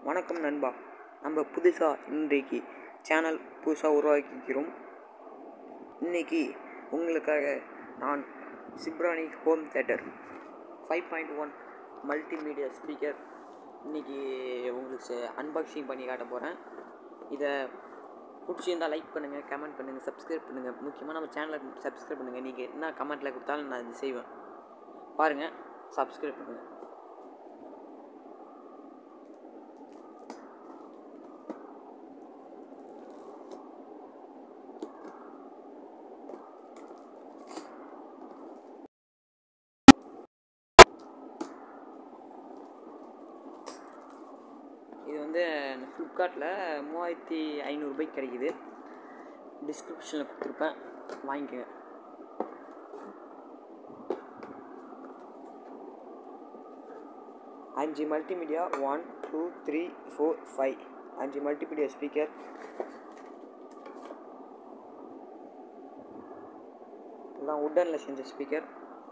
வணக்கம் நண்பா. நம்ம இன்றைக்கு சேனல் புதுசாக உருவாக்கிக்கிறோம். இன்றைக்கி உங்களுக்காக நான் Zebronic home theatre 5.1 multimedia speaker இன்றைக்கி உங்களுக்கு அன்பாக்சிங் பண்ணி காட்ட போகிறேன். இதை பிடிச்சிருந்தால் லைக் பண்ணுங்கள், கமெண்ட் பண்ணுங்கள், சப்ஸ்கிரைப் பண்ணுங்கள். முக்கியமாக நம்ம சேனலை சப்ஸ்கிரைப் பண்ணுங்கள். நீங்கள் என்ன கமெண்ட்டில் கொடுத்தாலும் நான் இது செய்வேன். பாருங்கள், சப்ஸ்கிரைப் பண்ணுங்கள். இது வந்து ஃப்ளிப்கார்ட்டில் 3500 கிடைக்குது. டிஸ்கிரிப்ஷனில் கொடுத்துருப்பேன், வாங்கிக்கோங்க. அஞ்சு மல்டிமீடியா 1 2 3 4 5 5 மல்டிமீடியா ஸ்பீக்கர். எல்லாம் உட்டனில் செஞ்ச ஸ்பீக்கர்.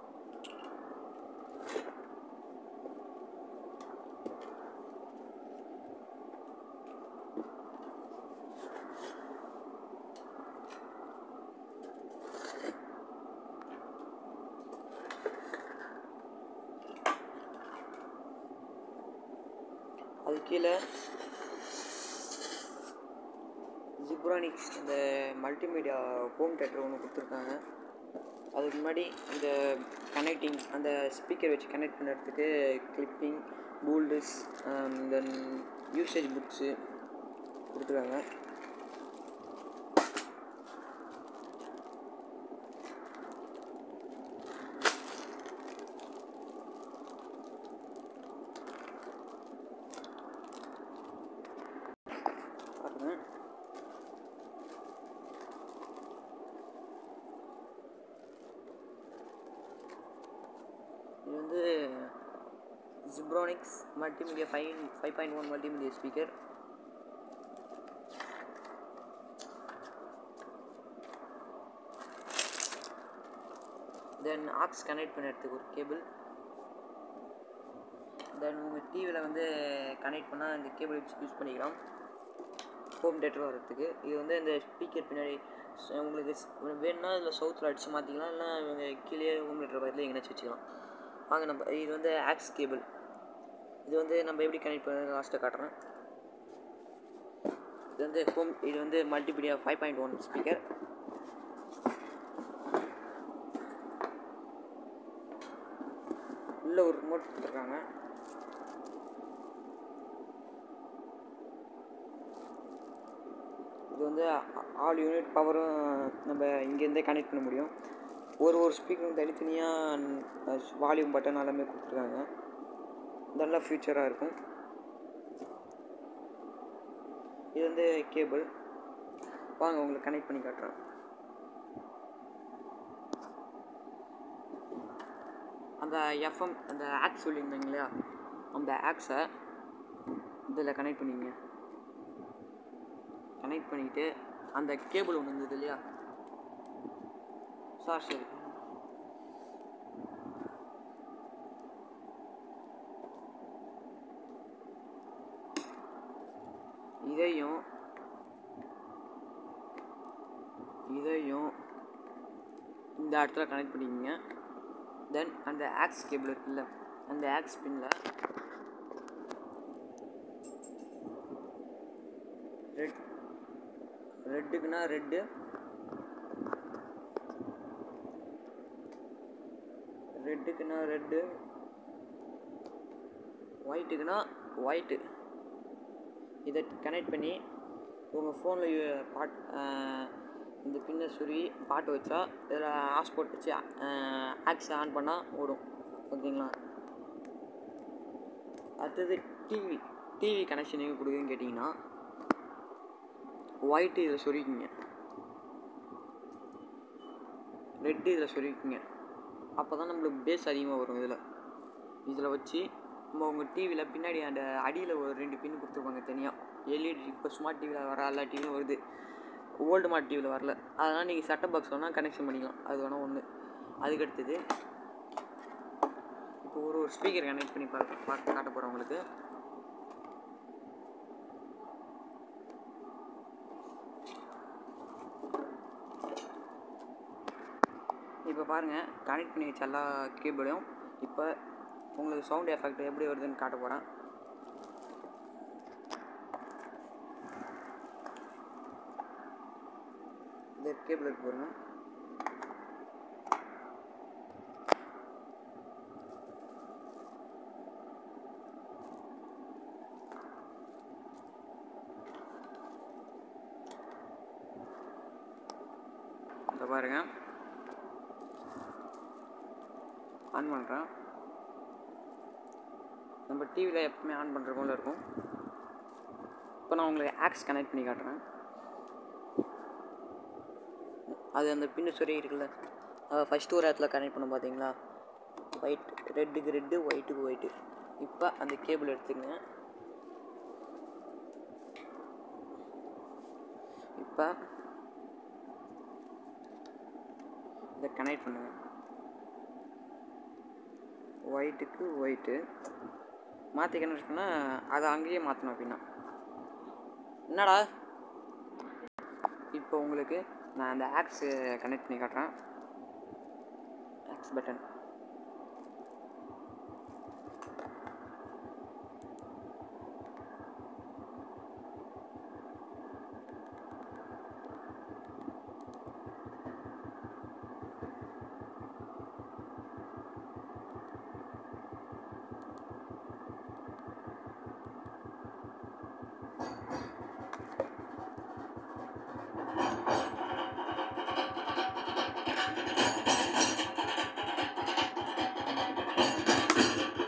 அது கீழே ஜிப்ரானிக்ஸ் இந்த மல்டிமீடியா ஹோம் தேட்டர் ஒன்று கொடுத்துருக்காங்க. அதுக்கு முன்னாடி இந்த கனெக்டிங் அந்த ஸ்பீக்கர் வச்சு கனெக்ட் பண்ணுறதுக்கு clipping, folders, then usage books கொடுத்துருக்காங்க. பாருங்க, இது வந்து Zebronics multimedia 5.1 multimedia speaker. Then aux connect பண்ணுறதுக்கு ஒரு கேபிள். தென் உங்கள் டிவியில் வந்து கனெக்ட் பண்ணால் இந்த கேபிள் யூஸ் பண்ணிக்கலாம் ஹோம் தேட்டர் வர்றதுக்கு. இது வந்து இந்த ஸ்பீக்கர் பின்னாடி உங்களுக்கு வேணும்னா இதில் சவுத்தில் அடித்து மாற்றிக்கலாம், இல்லைனா இவங்க கீழே ஹோம் தேட்டர் பக்கத்தில் எங்கேனாச்சும் வச்சுக்கலாம். வாங்க, நம்ம இது வந்து ஆக்ஸ் கேபிள். இது வந்து நம்ம எப்படி கனெக்ட் பண்ண லாஸ்ட்டாக காட்டுறேன். இது வந்து மல்டிமீடியா 5.1 ஸ்பீக்கர். உள்ள ஒரு ரிமோட் கொடுத்துருக்காங்க. இது வந்து ஆல் யூனிட் பவரும் நம்ம இங்கேருந்தே கனெக்ட் பண்ண முடியும். ஒரு ஸ்பீக்கரும் தனித்தனியாக வால்யூம் பட்டன் எல்லாமே கொடுத்துருக்காங்க. நல்ல ஃபியூச்சராக இருக்கும். இது வந்து கேபிள். வாங்க, உங்களுக்கு கனெக்ட் பண்ணி காட்டுறேன். அந்த எஃப்எம் அந்த ஆக்ஸ் சொல்லியிருந்தீங்க இல்லையா, அந்த ஆக்ஸை இதில் கனெக்ட் பண்ணிங்க. கனெக்ட் பண்ணிவிட்டு அந்த கேபிள் ஒன்று இருந்தது இல்லையா, சரி இதையும் இந்த இடத்துல கனெக்ட் பண்ணிக்கோங்க. தென் அந்த ஆக்ஸ் கேபிள் இருக்குல்ல, அந்த ஆக்ஸ் பின்னில் ரெட்டுக்குன்னா ரெட்டு, ஒயிட்டுக்குன்னா ஒயிட்டு. இதை கனெக்ட் பண்ணி உங்கள் ஃபோனில் இந்த பின்னை சுருவி பாட்டு வச்சா இதில் ஹாட்ஸ்பாட் வச்சு ஆக்ஸை ஆன் பண்ணால் ஓடும். ஓகேங்களா? அடுத்தது டிவி கனெக்ஷன் எங்கே கொடுக்குதுன்னு கேட்டிங்கன்னா, ஒயிட்டு இதில் சொருவிக்கிங்க, ரெட்டு இதில் சொருவிக்கிங்க. அப்போ தான் நம்மளுக்கு பேஸ் அதிகமாக வரும். இதில் வச்சு நம்ம உங்கள் டிவியில் பின்னாடி அந்த அடியில் ஒரு 2 பின் கொடுத்துருப்பாங்க தனியாக. எல்இடி இப்போ ஸ்மார்ட் டிவியில் வர எல்லா டிவியும் வருது, ஓல்டு மார்ட் டிவியில் வரல. அதனால் நீங்கள் செட்டப் பாக்ஸ் வேணால் கனெக்ஷன் பண்ணிக்கலாம். அது வேணால் ஒன்று. அதுக்கடுத்தது இப்போ ஒரு ஸ்பீக்கர் கனெக்ட் பண்ணி காட்ட போகிறேன் உங்களுக்கு. இப்போ பாருங்கள், கனெக்ட் பண்ணி வச்ச எல்லா கேபிளையும் இப்போ உங்களுக்கு சவுண்ட் எஃபெக்ட் எப்படி வருதுன்னு காட்ட போகிறேன். இந்த கேபிள் இருக்கு பாருங்க. இதை பாருங்க, ஆன் பண்ணுறேன். நம்ம டிவியில் எப்பவுமே ஆன் பண்ணுற போல இருக்கும். இப்போ நான் உங்களுக்கு ஆக்ஸ் கனெக்ட் பண்ணி காட்டுறேன். அது அந்த பின்னு சொறி இருக்குல்ல, ஃபஸ்ட்டு ஒரு இடத்துல கனெக்ட் பண்ண பார்த்தீங்களா, ஒயிட் ரெட்டுக்கு ரெட்டு ஒயிட்டுக்கு ஒயிட்டு. இப்போ அந்த கேபிள் எடுத்துக்கங்க. இப்போ இதை கனெக்ட் பண்ணுங்கள். ஒயிட்டுக்கு ஒயிட்டு மாற்றி கனெக்ட் பண்ணால் அதை அங்கேயே மாற்றணும். அப்படின்னா என்னடா, இப்போ உங்களுக்கு நான் அந்த ஆக்ஸ் கனெக்ட் பண்ணி காட்டுறேன். ஆக்ஸ் பட்டன்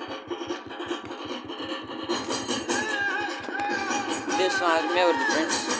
அருமையாக வருது ஃப்ரெண்ட்ஸ்.